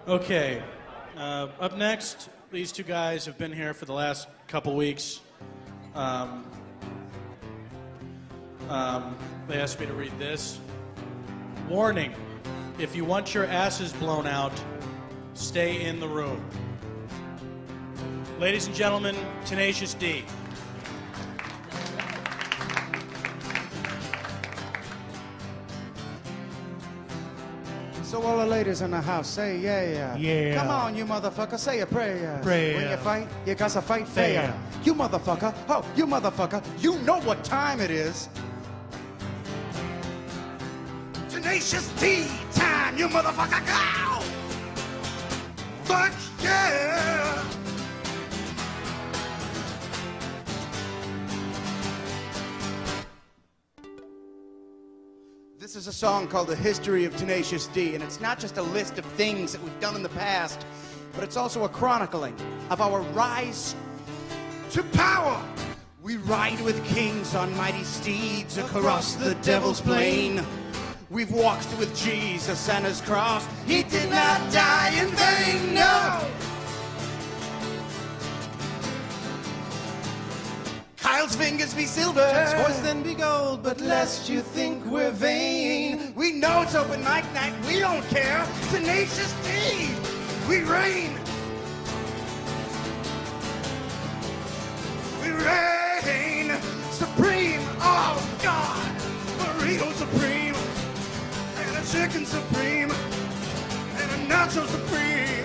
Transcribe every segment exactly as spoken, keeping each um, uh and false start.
Okay, uh, up next, these two guys have been here for the last couple weeks. Um, um, they asked me to read this. Warning, if you want your asses blown out, stay in the room. Ladies and gentlemen, Tenacious D. So all the ladies in the house, say yeah, yeah. Yeah. Come on, you motherfucker, say a prayer. Prayer. When you fight, you gotta fight fair. fair. You motherfucker, oh, you motherfucker, you know what time it is. Tenacious D time, you motherfucker, go! Fuck yeah! This is a song called The History of Tenacious D, and it's not just a list of things that we've done in the past, but it's also a chronicling of our rise to power. We ride with kings on mighty steeds across the devil's plain. We've walked with Jesus and his cross. He did not die in vain, no! Kyle's fingers be silver, Jack's voice then be gold, but lest you think we're vain, we know it's open mic night, we don't care. Tenacious D, we reign. We reign supreme, oh God. Burrito supreme, and a chicken supreme, and a nacho supreme.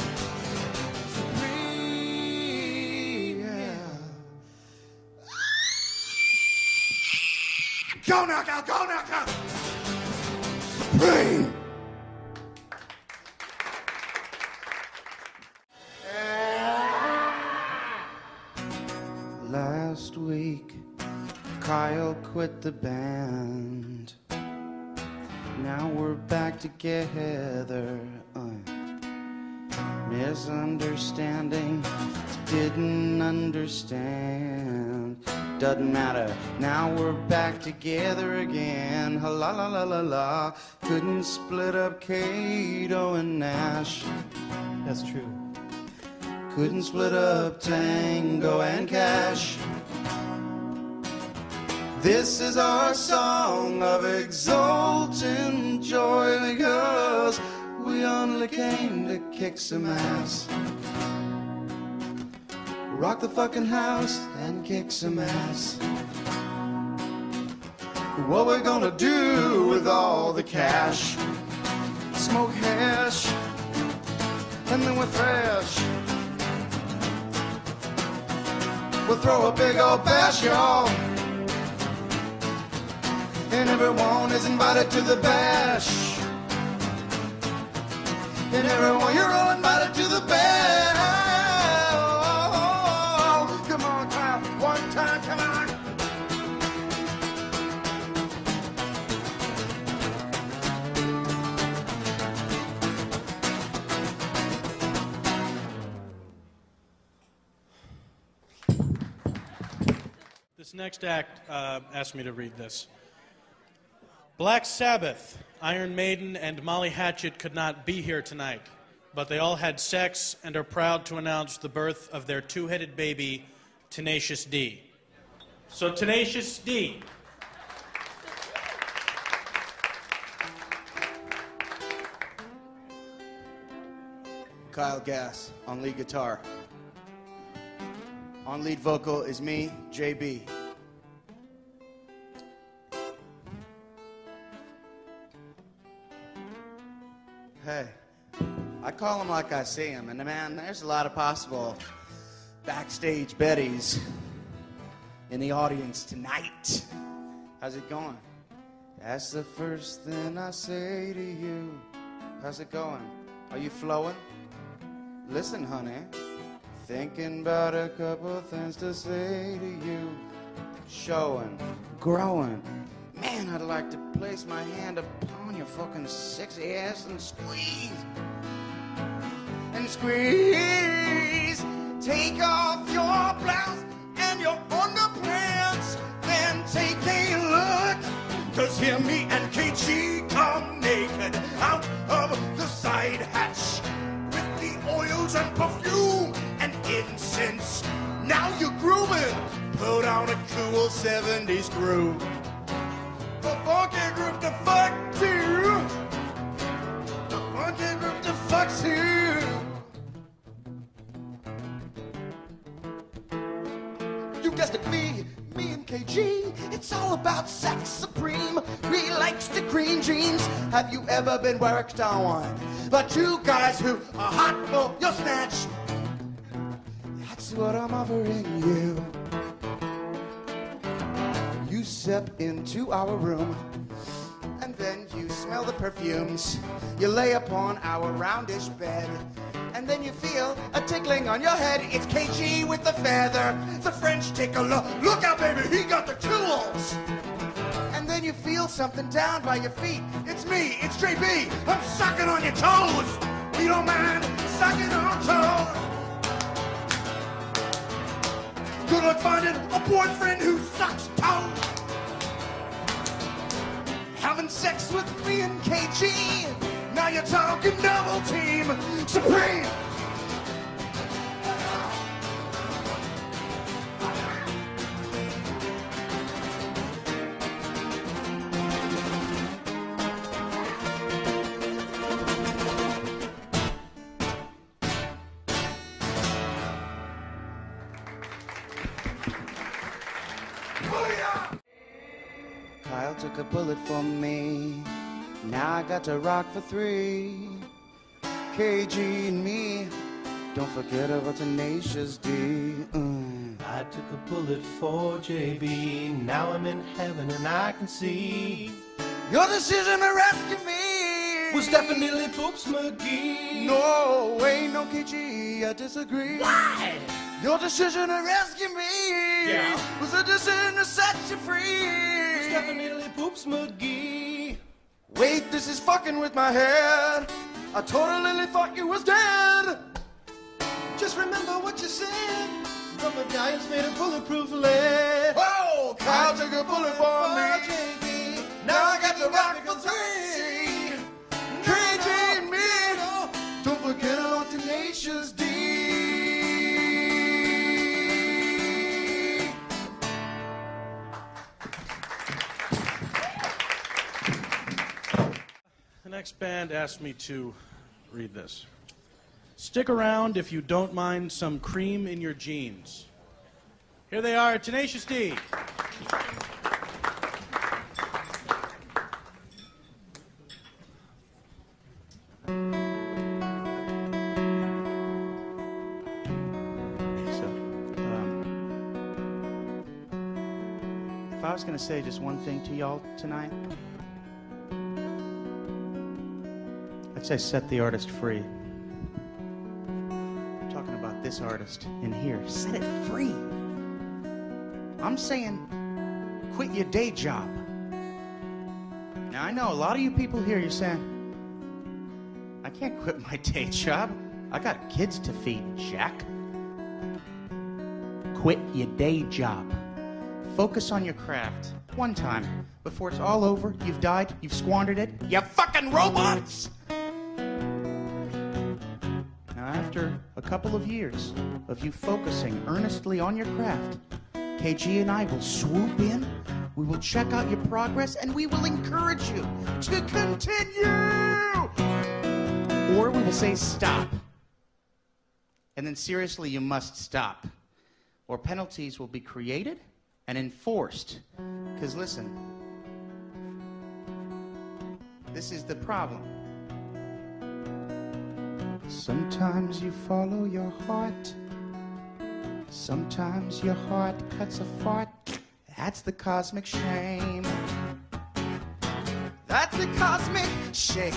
Go knockout, go knockout! Supreme! Last week, Kyle quit the band. Now we're back together. Uh, misunderstanding, didn't understand. Doesn't matter, now we're back together again. La la la la la. Couldn't split up Kato and Nash. That's true. Couldn't split up Tango and Cash. This is our song of exultant joy because we only came to kick some ass. Rock the fucking house and kick some ass. What we're gonna do with all the cash? Smoke hash, and then we're fresh. We'll throw a big old bash, y'all. And everyone is invited to the bash. And everyone, you're all invited to the bash. One time, come on. This next act uh, asked me to read this. Black Sabbath, Iron Maiden, and Molly Hatchet could not be here tonight, but they all had sex and are proud to announce the birth of their two-headed baby, Tenacious D. So, Tenacious D. Kyle Gass on lead guitar. On lead vocal is me, J B. Hey, I call him like I see him, and man, there's a lot of possible backstage Bettys in the audience tonight. How's it going? That's the first thing I say to you. How's it going? Are you flowing? Listen, honey, thinking about a couple things to say to you. Showing, growing. Man, I'd like to place my hand upon your fucking sexy ass and squeeze. And squeeze. Take off your blouse and your underpants. Then take a look. Cause here me and K G come naked out of the side hatch. seventies groove. The funky groove to fuck to. The funky groove to fuck to. You guessed it, me, me and K G. It's all about sex supreme. We likes the green jeans. Have you ever been worked on? But two guys who are hot for your snatch. That's what I'm offering you. You step into our room, and then you smell the perfumes. You lay upon our roundish bed, and then you feel a tickling on your head. It's K G with the feather, the French tickler. Look out, baby, he got the tools. And then you feel something down by your feet. It's me, it's J B. I'm sucking on your toes. We don't mind sucking on toes. Good luck finding a boyfriend who sucks toes. Having sex with me and K G. Now you're talking double team supreme. Kyle took a bullet for me. Now I got to rock for three. K G and me. Don't forget about Tenacious D. Mm. I took a bullet for J B. Now I'm in heaven and I can see. Your decision to rescue me Was definitely Poops McGee. No way, no K G, I disagree. Why? Your decision to rescue me Yeah. was a decision to set you free. Was definitely Poops McGee. Wait, this is fucking with my head. I totally thought you was dead. Just remember what you said. From a guy who's made of bulletproof lead. Oh, Kyle took a bullet for me. J B. Now I got to rock for three. K G and me. Don't forget about Tenacious D. The next band asked me to read this. Stick around if you don't mind some cream in your jeans. Here they are, Tenacious D. So, um, if I was going to say just one thing to y'all tonight, I'd say set the artist free. I'm talking about this artist in here. Set it free. I'm saying quit your day job. Now, I know a lot of you people here, you're saying, I can't quit my day job. I got kids to feed, Jack. Quit your day job. Focus on your craft. One time. Before it's all over, you've died, you've squandered it. You fucking robots! Now, after a couple of years of you focusing earnestly on your craft, K G and I will swoop in, we will check out your progress, and we will encourage you to continue! Or we will say stop. And then seriously, you must stop. Or penalties will be created and enforced. Because listen, this is the problem. Sometimes you follow your heart. Sometimes your heart cuts a fart. That's the cosmic shame. That's the cosmic shame.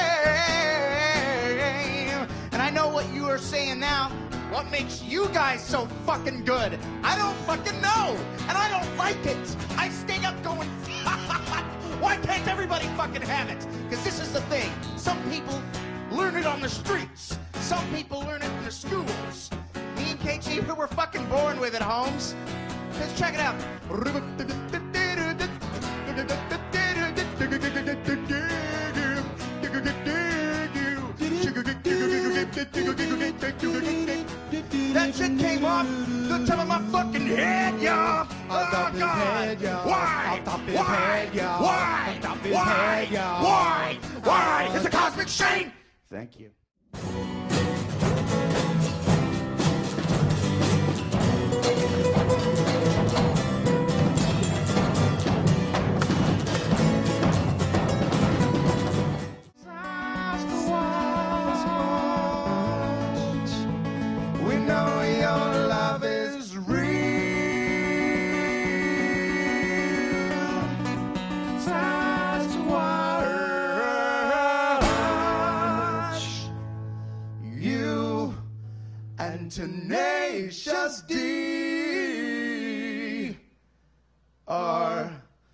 And I know what you are saying now. What makes you guys so fucking good? I don't fucking know. And I don't like it. I stay up going, why can't everybody fucking have it? Because this is the thing. Some people learn it on the streets. Some people learn it in the schools. Me and K G, we were fucking born with it, Holmes. Just check it out. That shit came off the top of my fucking head, y'all. Oh, top his head, y'all. Why? On top his Why? head, y'all. Why? On top his Why? head, y'all. Why? Why? On It's a cosmic shame. Thank you. We know your love is real. Sasquatch, you and Tenacious D are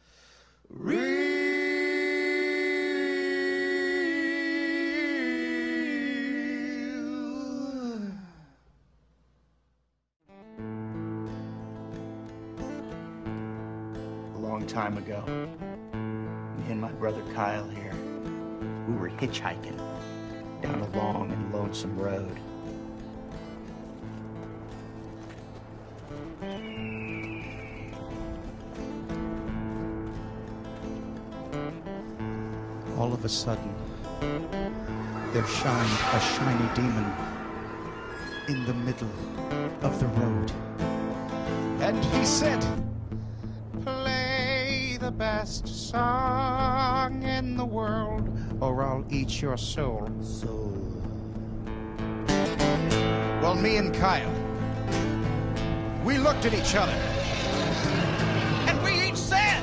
real. A long time ago, me and my brother Kyle here, we were hitchhiking down a long and lonesome road. All of a sudden, there shined a shiny demon in the middle of the road. And he said, "Play the best song in the world, or I'll eat your soul." Soul. Well, me and Kyle, we looked at each other, and we each said,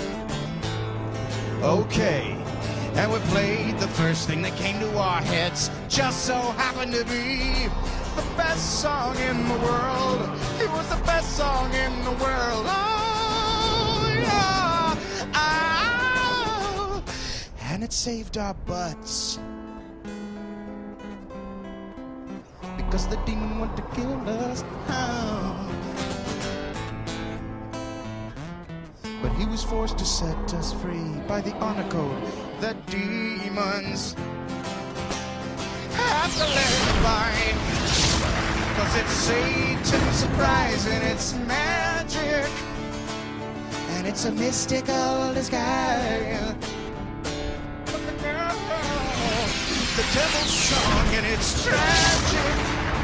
"Okay." And we played the first thing that came to our heads. Just so happened to be the best song in the world. It was the best song in the world. Oh, yeah. Oh. And it saved our butts. Because the demon wanted to kill us. Oh. But he was forced to set us free by the honor code. The demons have to let it find. Cause it's Satan's surprise and it's magic. And it's a mystical disguise. But the, the devil's song and it's tragic.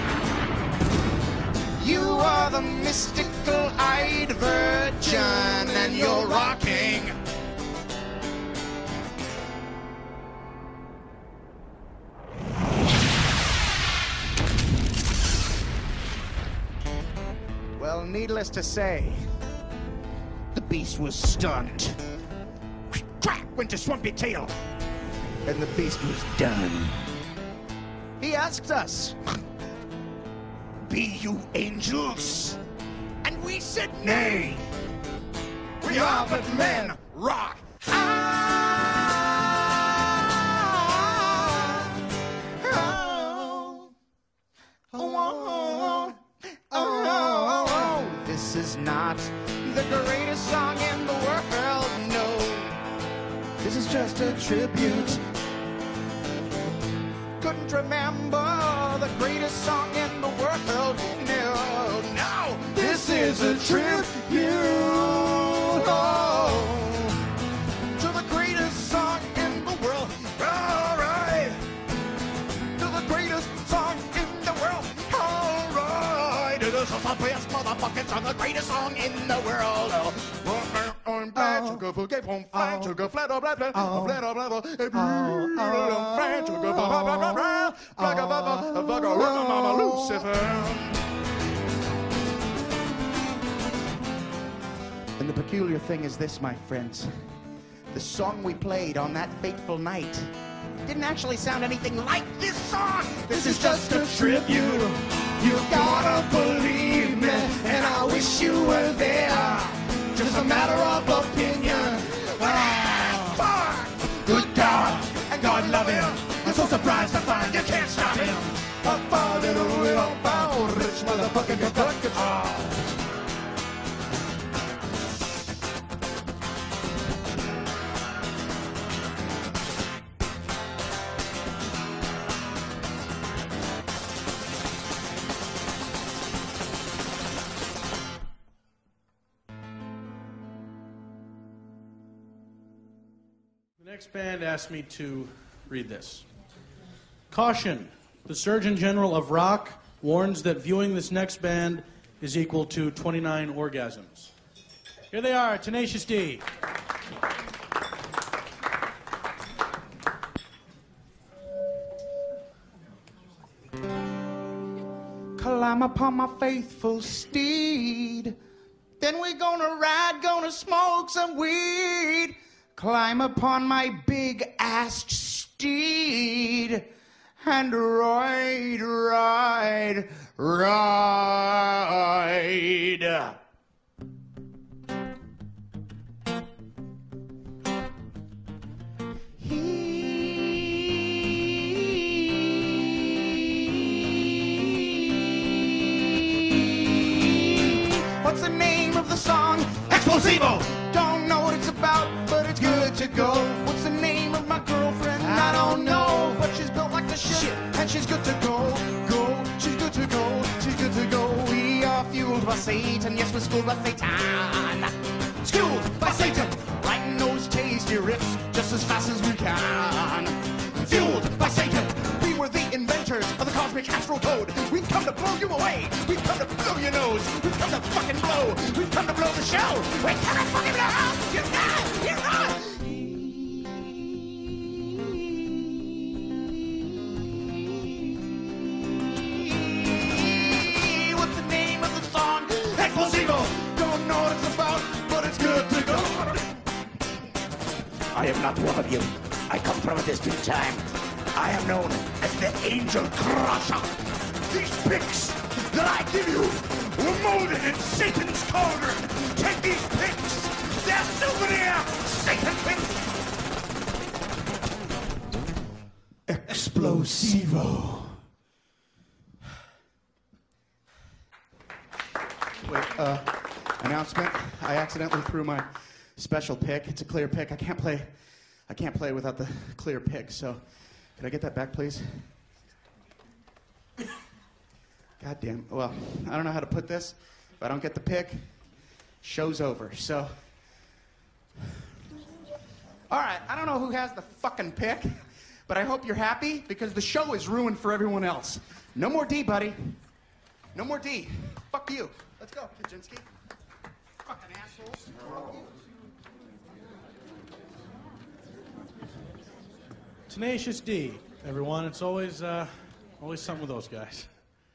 You are the mystical-eyed virgin and you're rocking. Well, needless to say, the beast was stunned. Crack went to Swampy Tail, and the beast was done. He asked us, "Be you angels?" And we said, "Nay, we are but men, rock." This is not the greatest song in the world, no. This is just a tribute. Couldn't remember the greatest song in the world, no, no. This is a tribute oh, to the greatest song in the world. All right, to the greatest song in the world. All right, this is the best motherfucking song, the greatest song in the world. Oh. I'm bad, sugar, forget from fine, sugar, flat, or blah, blah, flat, or blah, blah, flat, sugar, blah, blah, blah, blah, blah, blah, blah, blah, blah, blah, Mama Lucifer. And the peculiar thing is this, my friends. The song we played on that fateful night didn't actually sound anything like this song. This is just a tribute. You gotta believe me, and I wish you were there. Just a matter of opinion. Ah, fuck! Good God, and God love him. I'm so surprised to find you can't stop him. I found it a real bound, rich motherfucking Kentucky. Ah. next band asked me to read this. Caution, the Surgeon General of Rock warns that viewing this next band is equal to twenty-nine orgasms. Here they are, Tenacious D. Climb upon my faithful steed. Then we gonna ride, gonna smoke some weed. Climb upon my big-assed steed. And ride, ride, ride. What's the name of the song? Explosivo! Don't know what it's about, but it's good to go. What's the name of my girlfriend? I don't know, but she's built like the shit, and she's good to go. Go, she's good to go, she's good to go. We are fueled by Satan, yes, we're schooled by Satan. Schooled by Satan, writing those tasty riffs just as fast as we can. Fueled by Satan, we were the inventors of the cosmic astral code. We've come to blow you away. We've come to blow your nose. We've come to fucking blow. We've come to blow the show. We've come to fucking blow. You're not. You're not. What's the name of the song? Explosivo! Don't know what it's about, but it's good to go. I am not one of you. I come from a distant time. I am known as the Angel Crusher. These picks that I give you were molded in Satan's cauldron. Take these picks. They're souvenir Satan picks. Explosivo. Wait, uh, announcement. I accidentally threw my special pick. It's a clear pick. I can't play. I can't play without the clear pick. So, could I get that back, please? God damn. Well, I don't know how to put this. If I don't get the pick, show's over. So, all right. I don't know who has the fucking pick, but I hope you're happy because the show is ruined for everyone else. No more D, buddy. No more D. Fuck you. Let's go, Kaczynski. Fucking assholes. Fuck you. Tenacious D, everyone. It's always, uh, always something with those guys.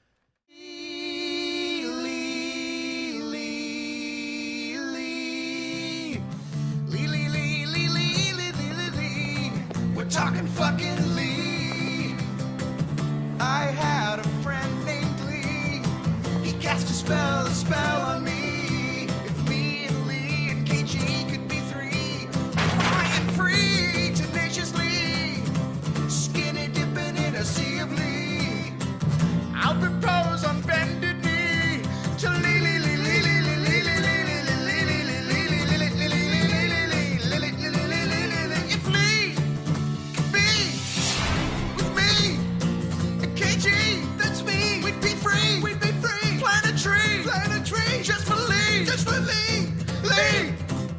We're talking fucking Lee. I had a friend named Lee. He cast a spell, a spell on me. If me and Lee and K G could be three, I am free, tenaciously, skinny dipping in a sea of Lee. I'll propose on bended knee to Lee, Lee, Lee, Lee, Lee, Lee, Lee, Lee, Lee, Lee, Lee, Lee, Lee, Lee, Lee, Lee, Lee, Lee, Lee, Lee. If Lee could be with me and K G, that's me. We'd be free. We'd be free. Plant a tree. Plant a tree. Just for Lee. Just for Lee. Lee.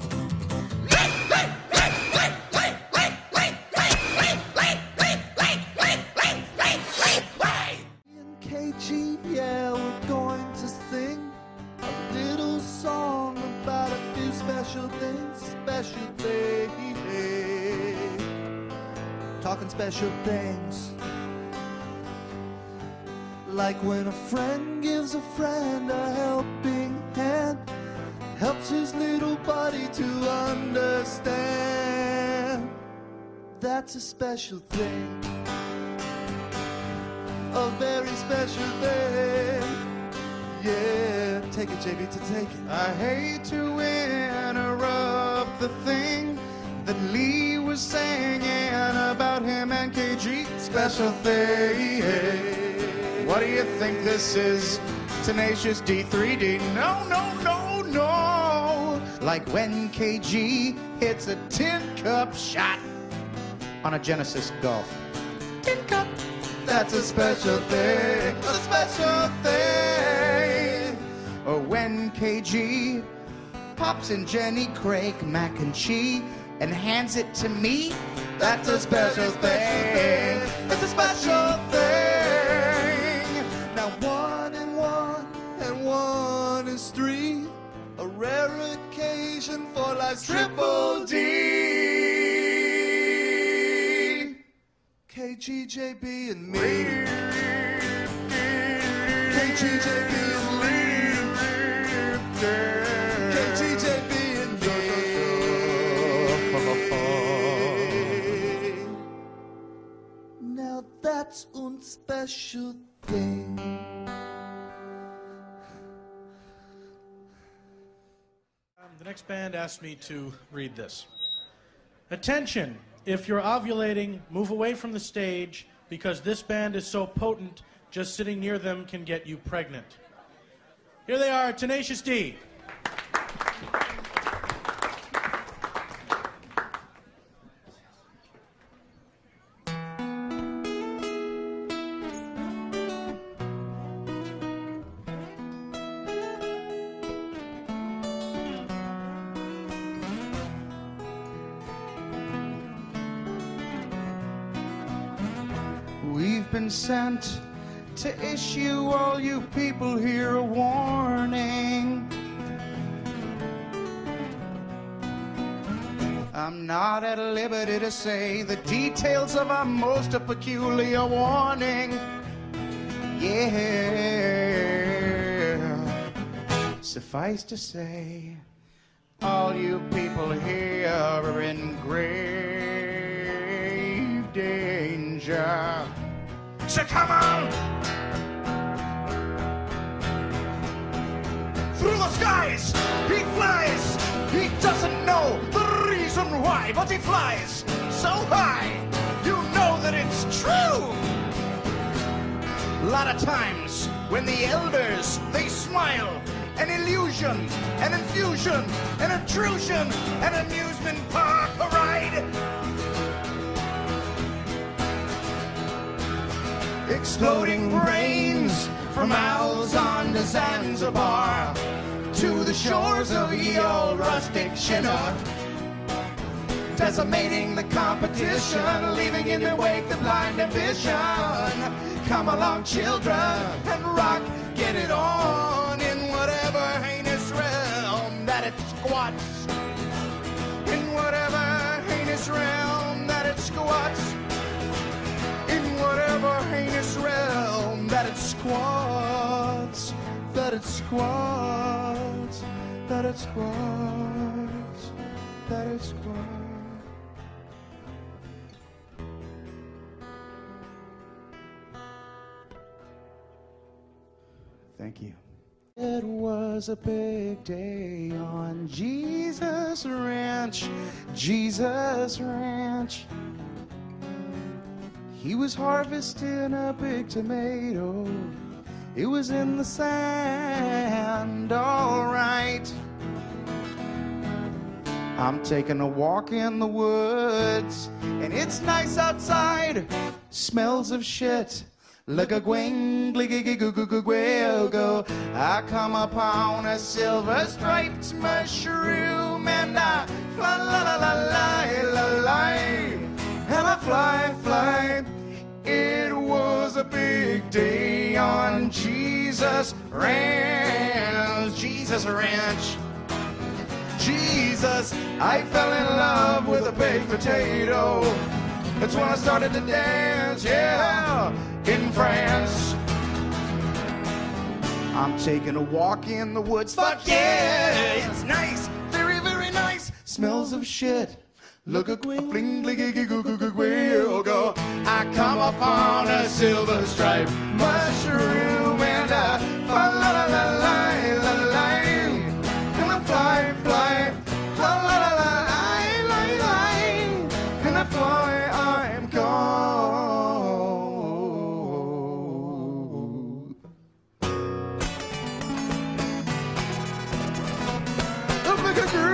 K G, yeah, we're going to sing a little song about a few special things, special things, talking special things, like when a friend gives a friend a helping hand, helps his little buddy to understand. That's a special thing. A very special thing. Yeah, take it, J B, to take it. I hate to interrupt the thing that Lee was singing about him and K G. Special thing. What do you think this is? Tenacious D three D? No, no, no, no. Like when K G hits a tin cup shot on a Genesis Golf. Tin cup. That's a special thing, a special thing. Or when K G pops in Jenny Craig mac and cheese and hands it to me, that's a special thing. It's a special thing. Now one and one and one is three, a rare occasion for life's triple D. K G J B and me. K G J B and me. K G J B and me. Now that's un special thing. Um, the next band asked me to read this. Attention! If you're ovulating, move away from the stage because this band is so potent, just sitting near them can get you pregnant. Here they are, Tenacious D. We've been sent to issue all you people here a warning. I'm not at liberty to say the details of our most peculiar warning. Yeah. Suffice to say, all you people here are in grave danger. So come on! Through the skies, he flies! He doesn't know the reason why, but he flies so high, you know that it's true! A lot of times, when the elders, they smile, an illusion, an infusion, an intrusion, an amusement park ride. Exploding brains from mouths on to Zanzibar to the shores of ye old rustic Chinook, decimating the competition, leaving in their wake the blind ambition. Come along, children, and rock, get it on in whatever heinous realm that it squats. In whatever heinous realm that it squats. In whatever heinous realm that it squats, that it squats, that it squats, that it squats. Thank you. It was a big day on Jesus Ranch, Jesus Ranch. He was harvesting a big tomato. It was in the sand, all right. I'm taking a walk in the woods, and it's nice outside. Smells of shit. Like a gwing, go. I come upon a silver striped mushroom, and I fly, la la la la la la, and I fly, fly. It was a big day on Jesus Ranch, Jesus Ranch. Jesus, I fell in love with a baked potato. That's when I started to dance, yeah, in France. I'm taking a walk in the woods, fuck yeah, it's nice, very, very nice. Smells of shit. Look a fling, gliggy, goo, goo, goo, goo, go. I come upon a silver striped mushroom, and I fly, la la la la la la, and I fly, fly, la la la la la la, and I fly, I'm gone. Look at you.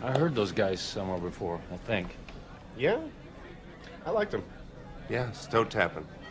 I heard those guys somewhere before, I think. Yeah? I liked them. Yeah, toe tapping.